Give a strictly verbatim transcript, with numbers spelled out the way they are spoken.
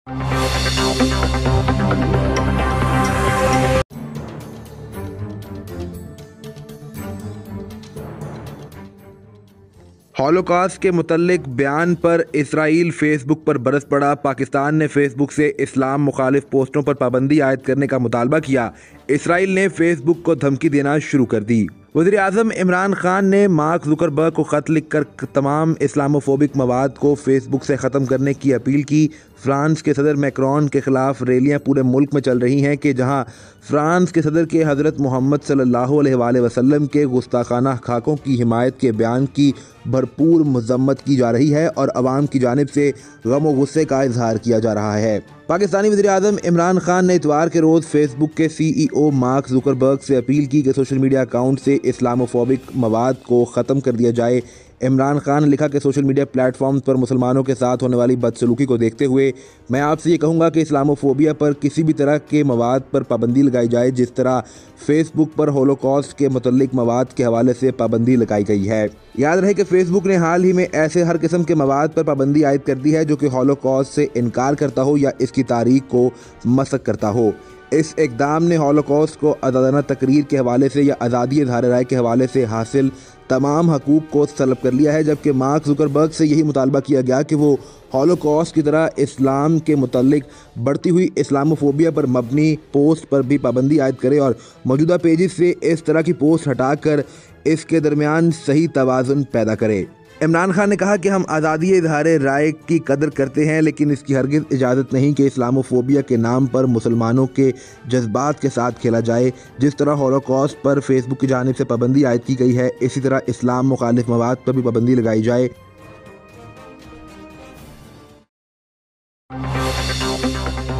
Holocaust के मुतल्लिक बयान पर इसराइल फेसबुक पर बरस पड़ा। पाकिस्तान ने फेसबुक से इस्लाम मुखालिफ पोस्टों पर पाबंदी आयद करने का मुतालबा किया। इसराइल ने फेसबुक को धमकी देना शुरू कर दी। वज़ीर आज़म इमरान खान ने मार्क जुकरबर्ग को ख़त लिखकर तमाम इस्लामोफोबिक मवाद को फेसबुक से ख़त्म करने की अपील की। फ्रांस के सदर मैक्रोन के ख़िलाफ़ रैलियाँ पूरे मुल्क में चल रही हैं कि जहां फ्रांस के सदर के हज़रत मोहम्मद सल्लल्लाहु अलैहि वसल्लम के गुस्ताखाना खाकों की हिमायत के बयान की भरपूर मज़म्मत की जा रही है और अवाम की जानिब से गम व गुस्से का इजहार किया जा रहा है। पाकिस्तानी वज़ीर आज़म इमरान खान ने इतवार के रोज़ फेसबुक के C E O Mark Zuckerberg से अपील की कि सोशल मीडिया अकाउंट से इस्लामोफोबिक मवाद को ख़त्म कर दिया जाए। इमरान खान ने लिखा कि सोशल मीडिया प्लेटफॉर्म्स पर मुसलमानों के साथ होने वाली बदसलूकी को देखते हुए मैं आपसे ये कहूँगा कि इस्लामोफोबिया पर किसी भी तरह के मवाद पर पाबंदी लगाई जाए, जिस तरह फेसबुक पर होलोकॉस्ट के मुतल्लिक मवाद के हवाले से पाबंदी लगाई गई है। याद रहे कि फेसबुक ने हाल ही में ऐसे हर किस्म के मवाद पर पाबंदी आयद कर दी है जो कि होलोकॉस्ट से इनकार करता हो या इसकी तारीख को मसक करता हो। इस इक़दाम ने हॉलोकॉस्ट को आज़ादाना तकरीर के हवाले से या आज़ादी इज़हार राय के हवाले से हासिल तमाम हकूक़ को तलब कर लिया है, जबकि मार्क जुकरबर्ग से यही मुतालबा किया गया कि वो हॉलोकॉस्ट की तरह इस्लाम के मुतल्लिक बढ़ती हुई इस्लामोफोबिया पर मबनी पोस्ट पर भी पाबंदी आयद करे और मौजूदा पेजेस से इस तरह की पोस्ट हटाकर इसके दरमियान सही तवाज़ुन पैदा करे। इमरान खान ने कहा कि हम आज़ादी इज़हार राय की कदर करते हैं, लेकिन इसकी हरगिज़ इजाज़त नहीं कि इस्लामोफोबिया के नाम पर मुसलमानों के जज्बात के साथ खेला जाए। जिस तरह हॉलोकॉस्ट पर फेसबुक की जानिब से पाबंदी आयद की गई है, इसी तरह इस्लाम मुखालिफ मवाद पर भी पाबंदी लगाई जाए।